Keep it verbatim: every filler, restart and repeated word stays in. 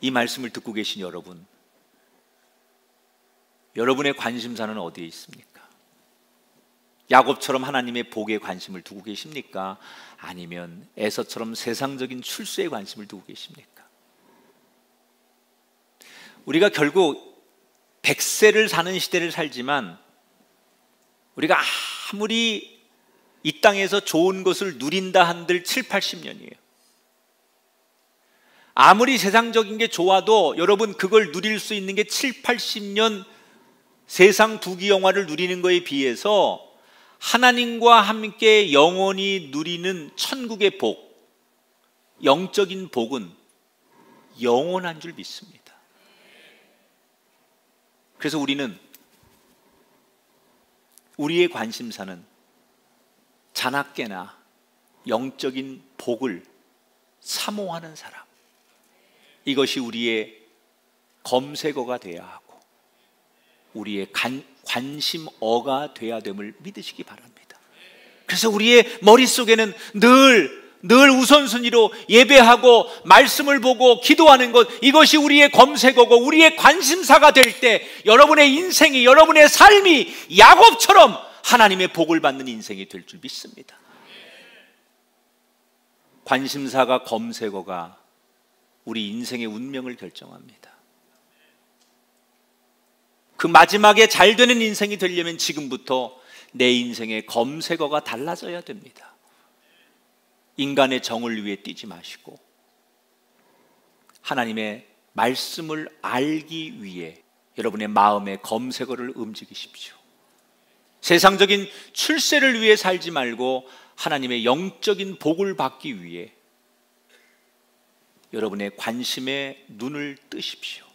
이 말씀을 듣고 계신 여러분, 여러분의 관심사는 어디에 있습니까? 야곱처럼 하나님의 복에 관심을 두고 계십니까? 아니면 에서처럼 세상적인 출세에 관심을 두고 계십니까? 우리가 결국 백 세를 사는 시대를 살지만 우리가 아무리 이 땅에서 좋은 것을 누린다 한들 칠, 팔십 년이에요. 아무리 세상적인 게 좋아도 여러분 그걸 누릴 수 있는 게 칠, 팔십 년 세상 부귀 영화를 누리는 거에 비해서 하나님과 함께 영원히 누리는 천국의 복, 영적인 복은 영원한 줄 믿습니다. 그래서 우리는 우리의 관심사는 자나깨나 영적인 복을 사모하는 사람, 이것이 우리의 검색어가 되어야 하고 우리의 관, 관심어가 되어야 됨을 믿으시기 바랍니다. 그래서 우리의 머릿속에는 늘 늘 우선순위로 예배하고 말씀을 보고 기도하는 것, 이것이 우리의 검색어고 우리의 관심사가 될 때 여러분의 인생이, 여러분의 삶이 야곱처럼 하나님의 복을 받는 인생이 될 줄 믿습니다. 관심사가, 검색어가 우리 인생의 운명을 결정합니다. 그 마지막에 잘 되는 인생이 되려면 지금부터 내 인생의 검색어가 달라져야 됩니다. 인간의 정을 위해 뛰지 마시고 하나님의 말씀을 알기 위해 여러분의 마음의 검색어를 움직이십시오. 세상적인 출세를 위해 살지 말고 하나님의 영적인 복을 받기 위해 여러분의 관심의 눈을 뜨십시오.